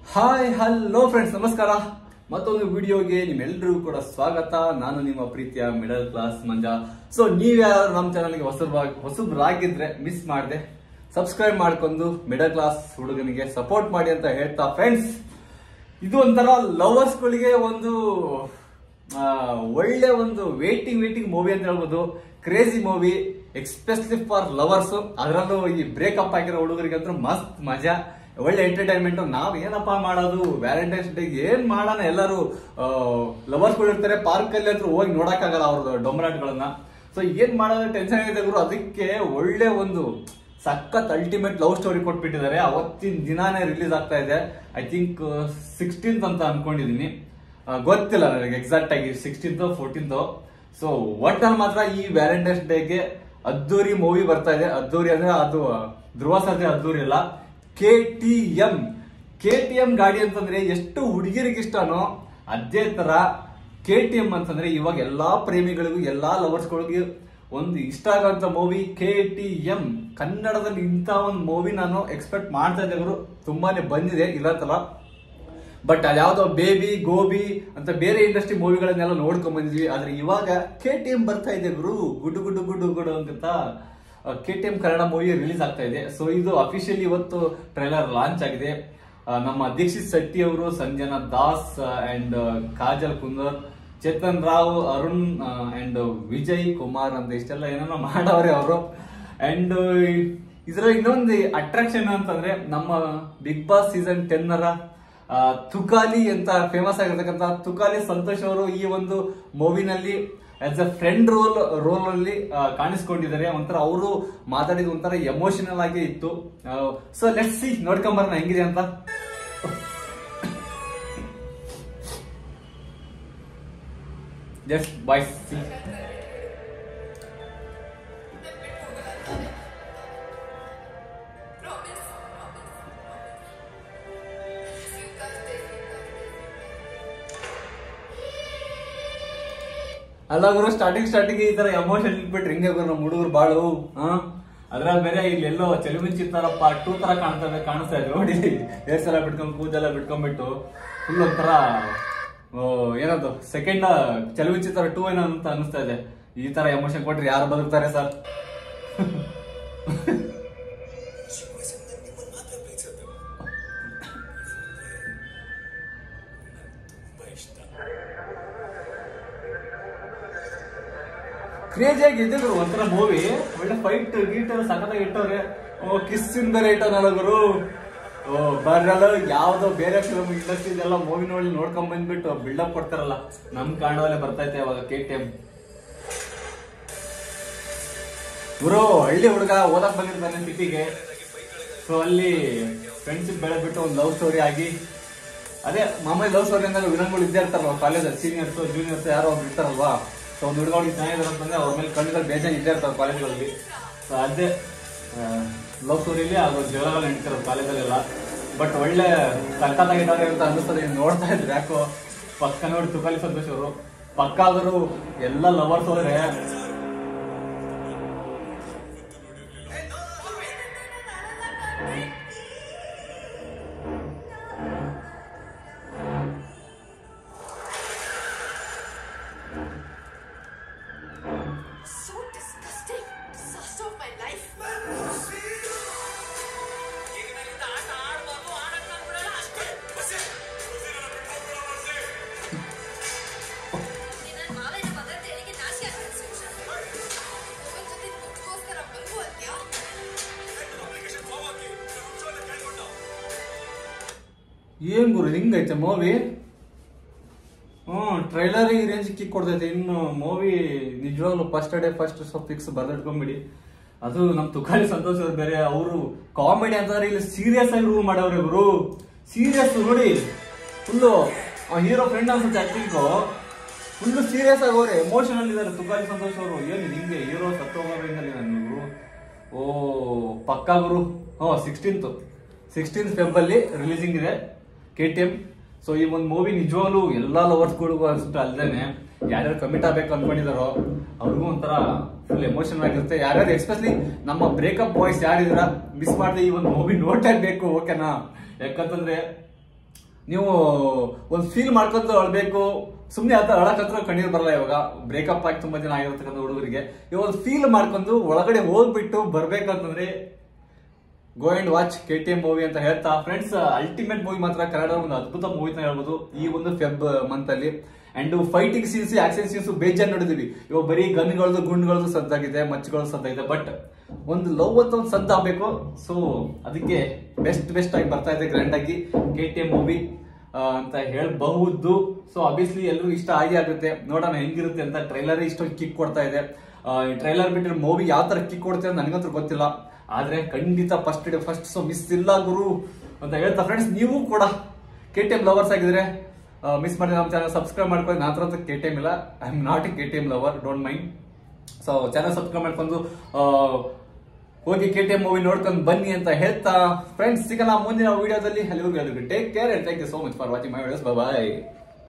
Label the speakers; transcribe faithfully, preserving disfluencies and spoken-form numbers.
Speaker 1: Hi hello friends, ನಮಸ್ಕಾರ. ಮತ್ತೊಂದು ವಿಡಿಯೋಗೆ ನಿಮ್ಮೆಲ್ಲರಿಗೂ ಕೂಡ ಸ್ವಾಗತ. ನಾನು ನಿಮ್ಮ ಪ್ರೀತಿಯ ಮಿಡಲ್ ಕ್ಲಾಸ್ ಮಂಜಾ. ಸೊ ನೀವ್ಯಾರು ನಮ್ಮ ಚಾನಲ್ಗೆ ಹೊಸಬರಾಗಿ ಹೊಸಬರಾಗಿದ್ರೆ ಮಿಸ್ ಮಾಡದೆ ಸಬ್ಸ್ಕ್ರೈಬ್ ಮಾಡ್ಕೊಂಡು ಮಿಡಲ್ ಕ್ಲಾಸ್ ಹುಡುಗನಿಗೆ ಸಪೋರ್ಟ್ ಮಾಡಿ ಅಂತ ಹೇಳ್ತಾ ಫ್ರೆಂಡ್ಸ್, ಇದು ಒಂಥರ ಲವರ್ಸ್ಗಳಿಗೆ ಒಂದು ಒಳ್ಳೆ ಒಂದು ವೇಟಿಂಗ್ ವೇಟಿಂಗ್ ಮೂವಿ ಅಂತ ಹೇಳ್ಬೋದು. Crazy movie, especially for lovers. ಅದರಲ್ಲೂ ಈ ಬ್ರೇಕಪ್ ಆಗಿರೋ ಹುಡುಗರಿಗೆ ಅಂತೂ ಮಸ್ತ್ ಮಜಾ, ಒಳ್ಳೆ ಎಂಟರ್ಟೈನ್ಮೆಂಟ್. ನಾವ್ ಏನಪ್ಪಾ ಮಾಡೋದು, ವ್ಯಾಲೆಂಟೈನ್ಸ್ ಡೇ ಏನ್ ಮಾಡೋಣ, ಎಲ್ಲರೂ ಲವರ್ಸ್ಗಳು ಇರ್ತಾರೆ ಪಾರ್ಕ್ ಅಲ್ಲಿ ಅಂತ ಹೋಗಿ ನೋಡಕ್ಕಾಗಲ್ಲ ಅವ್ರದ್ದು ಡೊಂಬರಾಟ್ಗಳನ್ನ. ಸೊ ಏನ್ ಮಾಡೋದು ಟೆನ್ಷನ್ ಇದೆ ಗುರು. ಅದಕ್ಕೆ ಒಳ್ಳೆ ಒಂದು ಸಖತ್ ಅಲ್ಟಿಮೇಟ್ ಲವ್ ಸ್ಟೋರಿ ಕೊಟ್ಬಿಟ್ಟಿದ್ದಾರೆ. ಅವತ್ತಿನ ದಿನಾನೇ ರಿಲೀಸ್ ಆಗ್ತಾ ಇದೆ. ಐ ಥಿಂಕ್ ಸಿಕ್ಸ್ಟೀನ್ತ್ ಅಂತ ಅನ್ಕೊಂಡಿದೀನಿ, ಗೊತ್ತಿಲ್ಲ ನನಗೆ ಎಕ್ಸಾಕ್ಟ್ ಆಗಿ ಸಿಕ್ಸ್ಟೀನ್ತ್ ಫೋರ್ಟೀನ್ತ್. ಸೊ ಒಟ್ಟಲ್ಲಿ ಮಾತ್ರ ಈ ವ್ಯಾಲೆಂಟೈನ್ಸ್ ಡೇಗೆ ಅದ್ದೂರಿ ಮೂವಿ ಬರ್ತಾ ಇದೆ. ಅದ್ದೂರಿ ಅಂದ್ರೆ ಅದು ಧ್ರುವ ಸರ್ಜಾ ಅದ್ದೂರಿ ಅಲ್ಲ, K T M. K T M ಗಾಡಿ ಅಂತಂದ್ರೆ ಎಷ್ಟು ಹುಡುಗಿರಿಗೆ ಇಷ್ಟನೋ ಅದೇ ತರ ಕೆ ಟಿ ಎಂ ಅಂತಂದ್ರೆ ಇವಾಗ ಎಲ್ಲಾ ಪ್ರೇಮಿಗಳಿಗೂ ಎಲ್ಲಾ ಲವರ್ಸ್ಗಳಿಗೂ ಒಂದು ಇಷ್ಟ ಆಗುವಂತ ಮೂವಿ ಕೆ ಟಿ ಎಂ. ಕನ್ನಡದಲ್ಲಿ ಇಂಥ ಒಂದು ಮೂವಿ ನಾನು ಎಕ್ಸ್ಪೆಕ್ಟ್ ಮಾಡ್ತಾ ಇದ್ದೆ ಗುರು, ತುಂಬಾನೇ ಬಂದಿದೆ ಇರತ್ತಲ್ಲ. ಬಟ್ ಅದ್ಯಾವುದೋ ಬೇಬಿ ಗೋಬಿ ಅಂತ ಬೇರೆ ಇಂಡಸ್ಟ್ರಿ ಮೂವಿಗಳನ್ನೆಲ್ಲ ನೋಡ್ಕೊಂಡ್ ಬಂದಿದ್ವಿ. ಆದ್ರೆ ಇವಾಗ ಕೆ ಟಿ ಎಂ ಬರ್ತಾ ಇದೆ ಗುರು, ಗುಡು ಗುಡು ಗುಡು ಗುಡು ಅಂತ K T M Kannada movie release ಆಗ್ತಾ ಇದೆ. ಸೊ ಇದು ಅಫಿಷಿಯಲಿ ಇವತ್ತು ಟ್ರೈಲರ್ ಲಾಂಚ್ ಆಗಿದೆ. ನಮ್ಮ ದೀಕ್ಷಿತ್ ಶೆಟ್ಟಿ ಅವರು, ಸಂಜನಾ ದಾಸ್ ಅಂಡ್ ಕಾಜಲ್ ಕುಂದರ್, ಚೇತನ್ ರಾವ್, ಅರುಣ್ ಅಂಡ್ ವಿಜಯ್ ಕುಮಾರ್ ಅಂತ ಇಷ್ಟೆಲ್ಲ ಏನೋ ಮಾಡವ್ರೆ ಅವರು. ಅಂಡ್ ಇದ್ರಲ್ಲಿ ಇನ್ನೊಂದು ಅಟ್ರಾಕ್ಷನ್ ಅಂತಂದ್ರೆ ನಮ್ಮ ಬಿಗ್ ಬಾಸ್ ಸೀಸನ್ ಟೆನ್ ರ ತುಕಾಲಿ ಅಂತ ಫೇಮಸ್ ಆಗಿರ್ತಕ್ಕಂಥ ತುಕಾಲಿ ಸಂತೋಷ್ ಅವರು ಈ ಒಂದು ಮೂವಿನಲ್ಲಿ as a friend role role ಅಲ್ಲಿ ಕಾಣಿಸ್ಕೊಂಡಿದ್ದಾರೆ. ಒಂಥರ ಅವರು ಮಾತಾಡಿದ ಒಂಥರ ಎಮೋಷನಲ್ ಆಗಿ ಇತ್ತು. ಸೊ ಲೆಟ್ಸ್ ಸಿ, ನೋಡ್ಕೊಂಬರೋಣ ಹೆಂಗಿದೆ ಅಂತ. Just boys see. ಅಲ್ಲ ಗುರು, ಸ್ಟಾರ್ಟಿಂಗ್ ಸ್ಟಾರ್ಟಿಂಗ್ ಈ ತರ ಎಮೋಷನ್ ಇಟ್ಬಿಟ್ರೆ ಹಿಂಗೆ ಗುರು ನಮ್ಮ ಹುಡುಗರು ಬಾಳು. ಹ ಅದ್ರಲ್ಲಿ ಬೇರೆ ಇಲ್ಲೆಲ್ಲೋ ಚೆಲುವಿಂಚಿ ತರ ಪಾರ್ಟ್ ಟೂ ತರ ಕಾಣ್ತಾ ಕಾಣಿಸ್ತಾ ಇದೆ ನೋಡಿ. ಹೇರ್ ಸಲ ಬಿಟ್ಕೊಂಡ್ ಕೂದೆಲ್ಲ ಬಿಟ್ಕೊಂಡ್ಬಿಟ್ಟು ಫುಲ್ ಒಂಥರ ಏನದು ಸೆಕೆಂಡ್ ಚೆಲುವಿಂಚಿ ತರ ಟೂ ಏನೋ ಅಂತ ಅನಿಸ್ತಾ ಇದೆ. ಈ ತರ ಎಮೋಷನ್ ಕೊಟ್ರೆ ಯಾರು ಬದುಕ್ತಾರೆ ಸರ್? ಕ್ರೇಜಿ ಆಗಿ ಇದ್ದರು ಒಂಥರ ಮೂವಿ, ಒಳ್ಳೆ ಫೈಟ್ ಗೀಟ್ ಎಲ್ಲ ಸಖತ್ತಾಗಿ ಇಟ್ಟವ್ರೆ. ಓ ಕಿಸ್ಸಿನ ಬೇರೆ ಇಟ್ಟನಲ್ಲ ಗುರು. ಓ ಬರಲ್ಲ ಯಾವ್ದೋ ಬೇರೆ ಫಿಲ್ಮ್ ಇಂಡಸ್ಟ್ರಿ ಎಲ್ಲ ಮೂವಿ ನೋಡಿ ನೋಡ್ಕೊಂಡ್ ಬಂದ್ಬಿಟ್ಟು ಬಿಲ್ಡಪ್ ಕೊಡ್ತಾರಲ್ಲ, ನಮ್ ಕಾರಣದಲ್ಲೇ ಬರ್ತೈತೆ ಅವಾಗ ಕೆ ಟಿ ಎಂ. ಗುರು ಹಳ್ಳಿ ಹುಡುಗ ಓದಕ್ ಬಂದಿರ್ತಾನೆ ಸಿಟಿಗೆ. ಸೊ ಅಲ್ಲಿ ಫ್ರೆಂಡ್ಶಿಪ್ ಬೆಳೆದ್ಬಿಟ್ಟು ಒಂದು ಲವ್ ಸ್ಟೋರಿ ಆಗಿ, ಅದೇ ಮಾಮೂಲಿ ಲವ್ ಸ್ಟೋರಿ ಅಂದಾಗ ವಿಲನ್ಗಳು ಇದ್ದೇ ಇರ್ತಾರಲ್ವ ಕಾಲೇಜಲ್ಲಿ, ಸೀನಿಯರ್ಸ್ ಜೂನಿಯರ್ಸ್ ಯಾರೋ ಒಬ್ರು ಇರ್ತಾರಲ್ವಾ. ಸೊ ಒಂದು ಹುಡುಗ ಚೆನ್ನಾಗಿದ್ದಾರೆ ಅಂತಂದ್ರೆ ಅವ್ರ ಮೇಲೆ ಕಣ್ಣುಗಳು ಬೇಜಾನ್ ಇದ್ದೇ ಇರ್ತಾರೆ ಕಾಲೇಜ್ಗಳಲ್ಲಿ. ಸೊ ಅದೇ ಲವ್ ಸ್ಟೋರಿಲಿ ಅದು ಜಗಳಗಳು ನಡೀತಿರೋದು ಕಾಲೇಜಲ್ಲೆಲ್ಲ. ಬಟ್ ಒಳ್ಳೆ ಸಖತ್ತಾಗಿದ್ದಾರೆ ಅಂತ ಅನ್ನಿಸ್ತದೆ ನೋಡ್ತಾ ಇದ್ರೆ. ಯಾಕೋ ಪಕ್ಕ ನೋಡಿ ತುಕಾಲಿ ಸಂತೋಷ್ ಅವರು ಪಕ್ಕ ಆದರೂ ಎಲ್ಲ ಲವರ್ಸ್ ಹೋದ್ರೆ ಏನ್ ಗುರು ಹಿಂಗೈತೆ ಮೂವಿ. ಹ್ಮ್ ಟ್ರೈಲರ್ ಈ ರೇಂಜ್ ಕಿಕ್ ಕೊಡ್ತೈತೆ. ಇನ್ನು ಮೂವಿ ನಿಜವಾಗ್ಲು ಫಸ್ಟ್ ಡೇ ಫಸ್ಟ್ ಫಿಕ್ಸ್ ಬರ್ದಿಟ್ಕೊಂಬಿಡಿ. ಅದು ನಮ್ ತುಕಾಲಿ ಸಂತೋಷ್ ಅವ್ರು ಬೇರೆ, ಅವರು ಕಾಮಿಡಿ ಅಂತಂದ್ರೆ ಇಲ್ಲಿ ಸೀರಿಯಸ್ ಆಗಿ ರೂಲ್ ಮಾಡವ್ರೆ ಗುರು. ಸೀರಿಯಸ್ ನೋಡಿ, ಫುಲ್ಲು ಹೀರೋ ಫ್ರೆಂಡ್ ಅನ್ಸುತ್ತೆ ಆಕ್ಟಿಂಗ್, ಫುಲ್ಲು ಸೀರಿಯಸ್ ಆಗೋರೆ, ಎಮೋಷನಲ್ ಇದಾರೆ ತುಕಾಲಿ ಸಂತೋಷ್ ಅವರು. ಏನು ಹಿಂಗೆ ಹೀರೋ ಸತ್ತೋಗೋದ್ರಲ್ಲಿ ನನ್ಗೆ ಓ ಪಕ್ಕಾ ಗುರು. ಹ್ಮ್ ಸಿಕ್ಸ್ಟೀನ್ತ್ ಸಿಕ್ಸ್ಟೀನ್ತ್ ಫೆಬ್ ಅಲ್ಲಿ ರಿಲೀಸಿಂಗ್ ಇದೆ ಕೆ ಟಿ ಎಂ. ಸೊ ಈ ಒಂದು ಮೂವಿ ನಿಜವಾಗ್ಲೂ ಎಲ್ಲಾ ಲವರ್ಸ್ಗಳಿಗೂ ಅನ್ಸುತ್ತೆ, ಅಲ್ದೇನೆ ಯಾರ್ಯಾರು ಕಮಿಟ್ ಆಗ್ಬೇಕು ಅನ್ಕೊಂಡಿದಾರೋ ಅವ್ರಿಗೂ ಒಂಥರ ಫುಲ್ ಎಮೋಷನಲ್ ಆಗಿರುತ್ತೆ. ಯಾರ್ಯಾರು ಎಸ್ಪೆಷಲಿ ನಮ್ಮ ಬ್ರೇಕಪ್ ಬಾಯ್ಸ್ ಯಾರಿದ್ರ ಮಿಸ್ ಮಾಡದೆ ಈ ಒಂದು ಮೂವಿ ನೋಡ್ಲೇಬೇಕು, ಓಕೆನಾ? ಯಾಕಂತಂದ್ರೆ ನೀವು ಒಂದು ಫೀಲ್ ಮಾಡ್ಕೊಂತ ಅಳ್ಬೇಕು. ಸುಮ್ನೆ ಆತ ಅಳಕತ್ರ ಕಣ್ಣೀರ್ ಬರಲ್ಲ. ಇವಾಗ ಬ್ರೇಕಪ್ ಆಗಿ ತುಂಬಾ ದಿನ ಆಗಿರ್ತಕ್ಕಂಥ ಹುಡುಗರಿಗೆ ಇವಾಗ ಒಂದು ಫೀಲ್ ಮಾಡ್ಕೊಂಡು ಒಳಗಡೆ ಹೋಗ್ಬಿಟ್ಟು ಬರ್ಬೇಕಂತಂದ್ರೆ go and watch K T M movie ಅಂತ ಹೇಳ್ತಾ ಫ್ರೆಂಡ್ಸ್, ಅಲ್ಟಿಮೇಟ್ ಮೂವಿ ಮಾತ್ರ ಕನ್ನಡ ಒಂದು ಅದ್ಭುತ ಮೂವಿ ಅಂತ ಹೇಳ್ಬೋದು ಈ ಒಂದು ಫೆಬ್ ಮಂತ್ ಅಲ್ಲಿ. And fighting scenes, action scenes ಬೇಜಾನ್ ನೋಡಿದೀವಿ. ಇವಾಗ ಬರೀ ಗನ್ಗಳದ್ದು ಗುಂಡ್ಗಳದ್ದು ಸದ್ದಾಗಿದೆ, ಮಚ್ಚಗಳದ್ದು ಸದ್ದಾಗಿದೆ. ಬಟ್ ಒಂದು ಲವ್ ಅಂತ ಒಂದು ಸದ್ದು ಆಗ್ಬೇಕು. ಸೊ ಅದಕ್ಕೆ ಬೆಸ್ಟ್ ಬೆಸ್ಟ್ ಆಗಿ ಬರ್ತಾ ಇದೆ ಗ್ರ್ಯಾಂಡ್ ಆಗಿ ಕೆ ಟಿ ಎಂ ಮೂವಿ ಅಂತ ಹೇಳಬಹುದು. ಸೊ ಅಬ್ವಿಯಸ್ಲಿ ಎಲ್ರಿಗೂ ಇಷ್ಟ ಆಗಿ ಆಗುತ್ತೆ. ನೋಡೋಣ ಹೆಂಗಿರುತ್ತೆ ಅಂತ. ಟ್ರೈಲರ್ ಇಷ್ಟೊಂದು ಕಿಕ್ ಕೊಡ್ತಾ ಇದೆ. ಟ್ರೈಲರ್ ಬಿಟ್ಟರೆ ಮೂವಿ ಯಾವ ತರ ಕಿಕ್ ಕೊಡ್ತೇವೆ ಅಂತ ನನಗಂತೂ ಗೊತ್ತಿಲ್ಲ. ಆದ್ರೆ ಖಂಡಿತ first day first so miss ಇಲ್ಲ ಗುರು ಅಂತ ಹೇಳ್ತಾ ಫ್ರೆಂಡ್ಸ್, ನೀವು ಕೂಡ ಕೆ ಟಿ ಎಂ ಲವರ್ಸ್ ಆಗಿದ್ರೆ ಮಿಸ್ ಮಾಡಿ ನಮ್ಮ ಚಾನಲ್ ಸಬ್ಸ್ಕ್ರೈಬ್ ಮಾಡ್ಕೊಂಡು. ನನ್ನ ಹತ್ರ ಕೆ ಟಿ ಎಂ ಇಲ್ಲ, I am not a K T M lover, don't mind. So channel subscribe ಮಾಡ್ಕೊಂಡು ಹೋಗಿ ಕೆ ಟಿ ಎಂ ಮೂವಿ ನೋಡ್ಕೊಂಡು ಬನ್ನಿ ಅಂತ ಹೇಳ್ತಾ ಫ್ರೆಂಡ್ಸ್, ಸಿಗೋಣ ಮುಂದಿನ ವಿಡಿಯೋದಲ್ಲಿ. ಅಲ್ಲಿವರೆಗೂ take care and thank you so much for watching my videos. Bye.